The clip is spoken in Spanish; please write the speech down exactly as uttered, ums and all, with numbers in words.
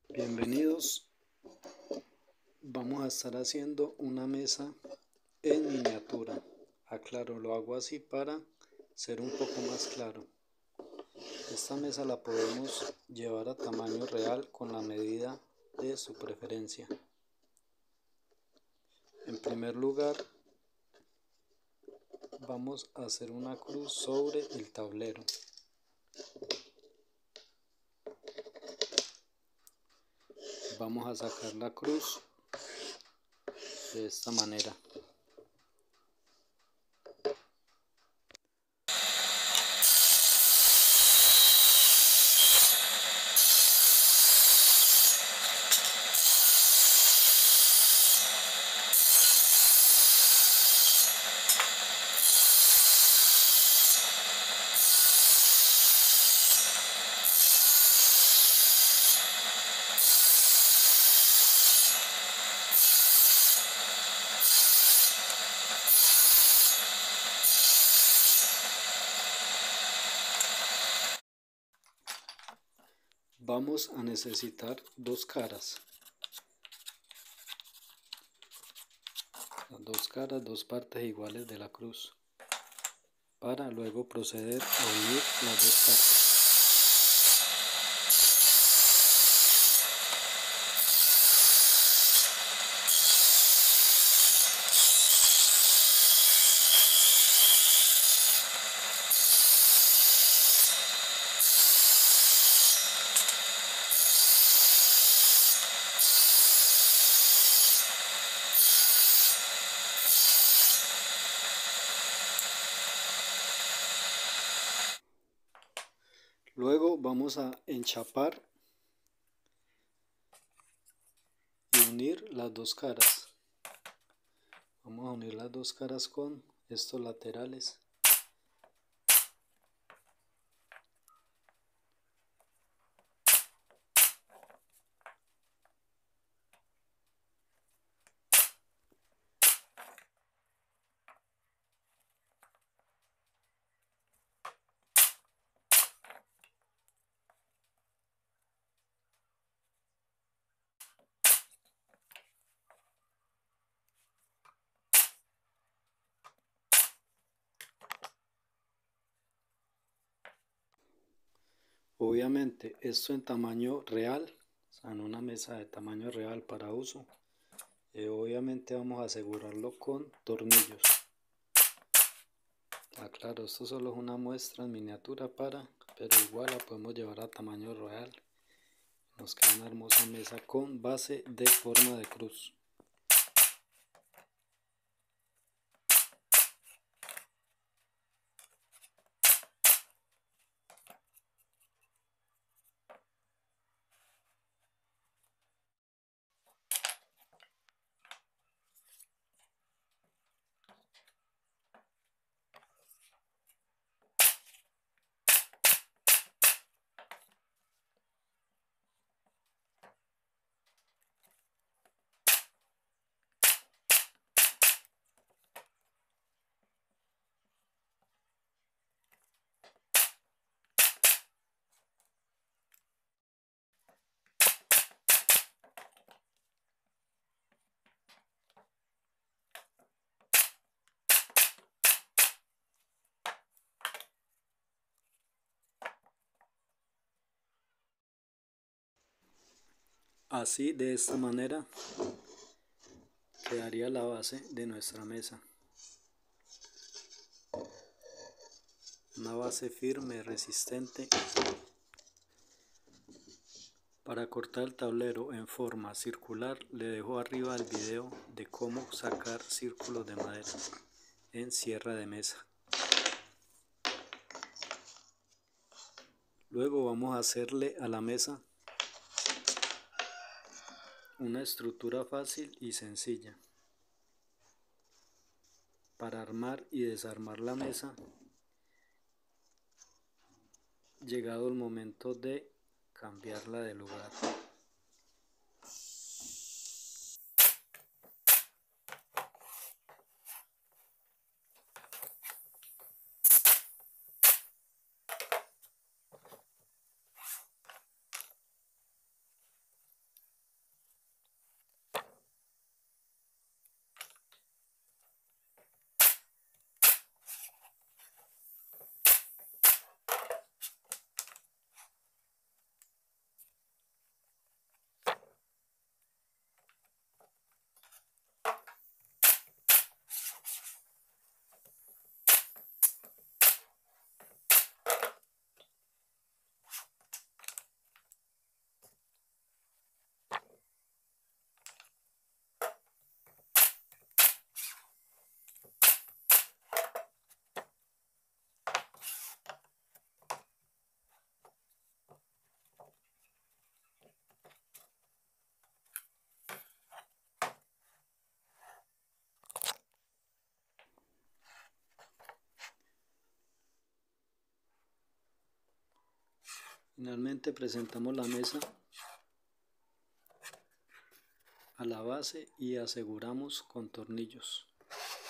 Bienvenidos, vamos a estar haciendo una mesa en miniatura. Aclaro, lo hago así para ser un poco más claro. Esta mesa la podemos llevar a tamaño real con la medida de su preferencia. En primer lugar, vamos a hacer una cruz sobre el tablero. Vamos a sacar la cruz de esta manera. Vamos a necesitar dos caras. Las dos caras, dos partes iguales de la cruz, para luego proceder a unir las dos partes. Luego vamos a enchapar y unir las dos caras. Vamos a unir las dos caras con estos laterales. Obviamente esto en tamaño real, o sea, en una mesa de tamaño real para uso. Eh, obviamente vamos a asegurarlo con tornillos. Ah, claro, esto solo es una muestra en miniatura para, pero igual la podemos llevar a tamaño real. Nos queda una hermosa mesa con base de forma de cruz. Así, de esta manera, quedaría la base de nuestra mesa. Una base firme, resistente. Para cortar el tablero en forma circular, le dejo arriba el video de cómo sacar círculos de madera en sierra de mesa. Luego vamos a hacerle a la mesa una estructura fácil y sencilla para armar y desarmar la mesa llegado el momento de cambiarla de lugar. Finalmente presentamos la mesa a la base y aseguramos con tornillos.